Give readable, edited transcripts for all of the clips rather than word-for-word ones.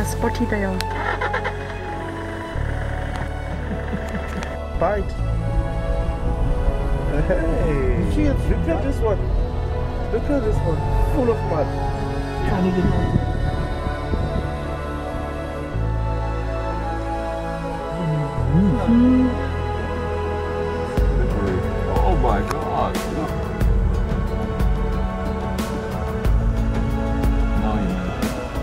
スポティだよ。 Bite. Hey, look at this one. Look at this one, full of mud. Oh my God! Look. Now you know.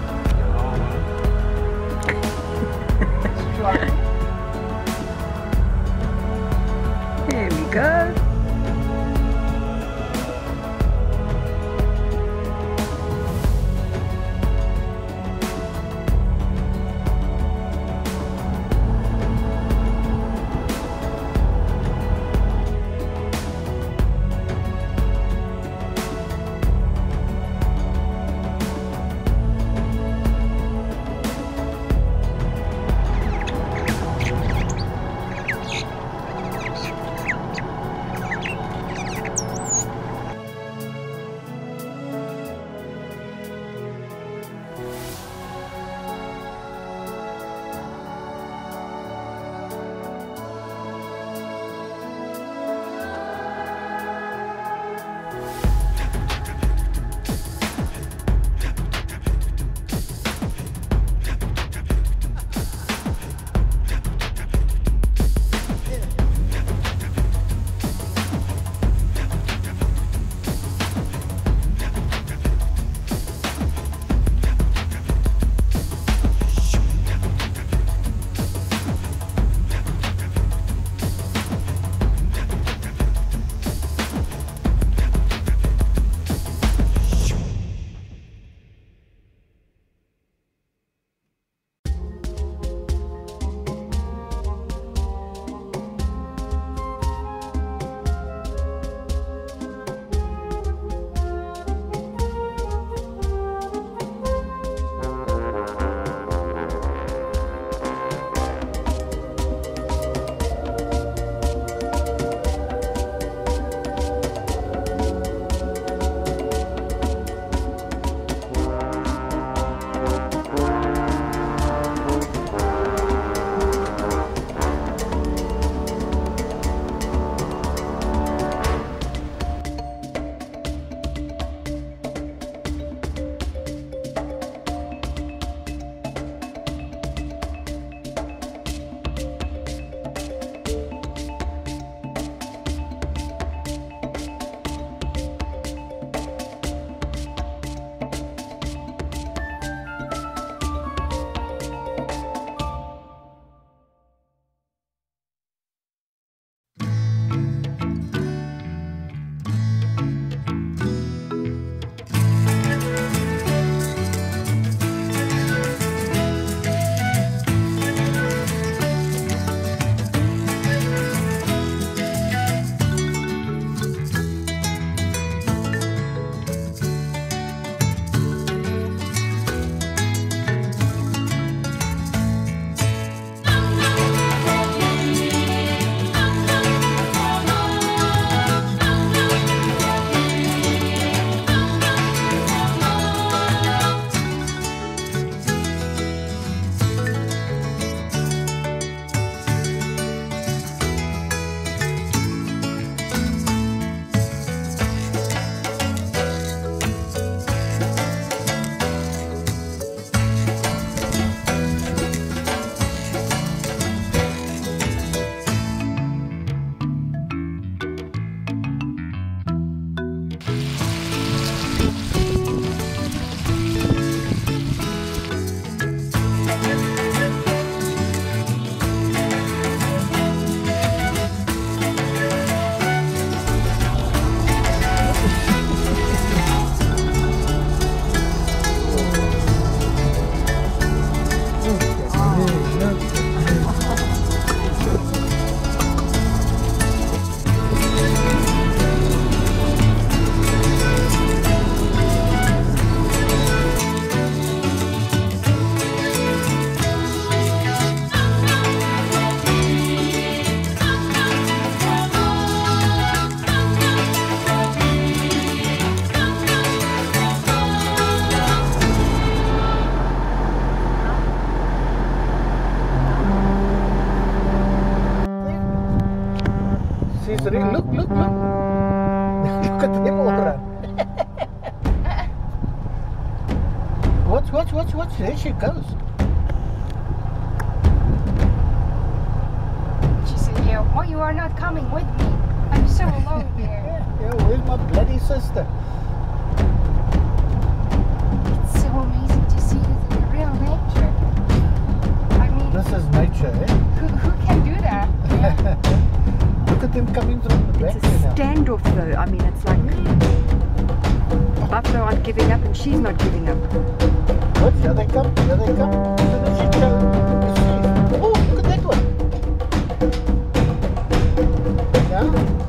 There we go. Look at them all run. Watch. There she goes. She said, yeah, why you are not coming with me? I'm so alone here. Yeah, where's my bloody sister? It's so amazing to see this in real nature. I mean, This is nature, eh? who can do that? Yeah. Look at them coming from the back It's a there now. standoff though. I mean, it's like buffalo aren't giving up and she's not giving up. What? Here they come. So then she goes. Oh, look at that one. Yeah.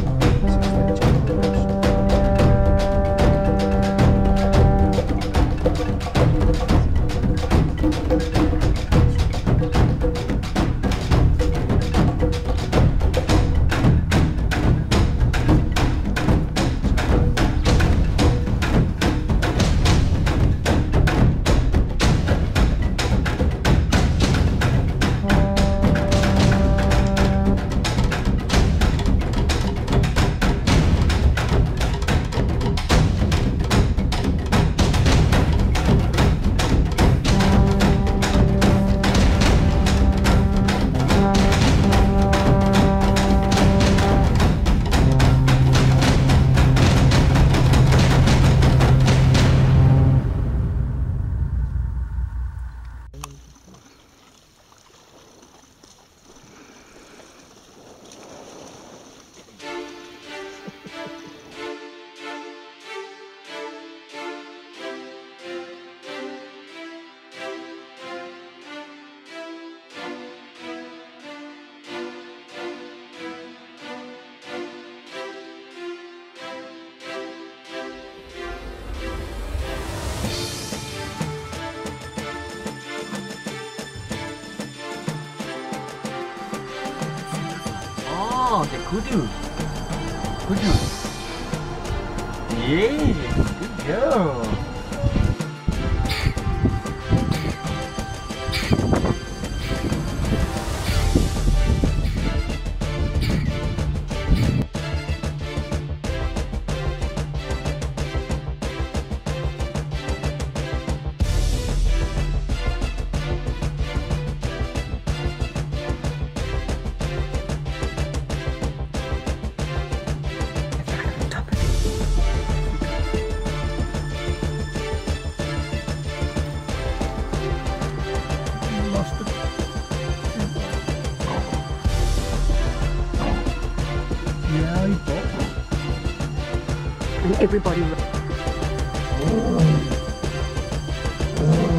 Oh, the kudu. Yeah, good girl. And everybody